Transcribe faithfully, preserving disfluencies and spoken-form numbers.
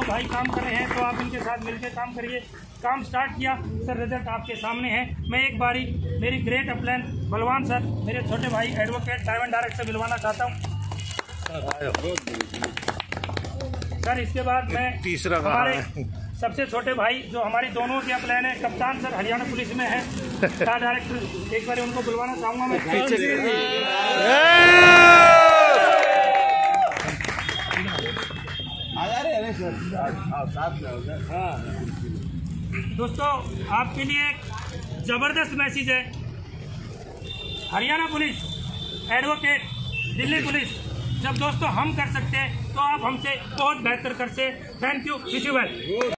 भाई काम कर रहे हैं तो आप इनके साथ मिलकर काम करिए। काम स्टार्ट किया सर, रिजल्ट आपके सामने है। मैं एक बारी मेरी ग्रेट अपलाइन बलवान सर, मेरे छोटे भाई एडवोकेट डायमंड डायरेक्ट से मिलवाना चाहता हूँ सर। इसके बाद मैं तीसरा हमारे सबसे छोटे भाई जो हमारी दोनों की अपलाइन है, कप्तान सर हरियाणा पुलिस में है, स्टार डायरेक्टर, एक बार उनको बुलवाना चाहूँगा मैं। दोस्तों आपके लिए एक जबरदस्त मैसेज है। Haryana police, advocate, Delhi police, जब दोस्तों हम कर सकते हैं तो आप हमसे बहुत बेहतर कर सकते। Thank you, wish you well.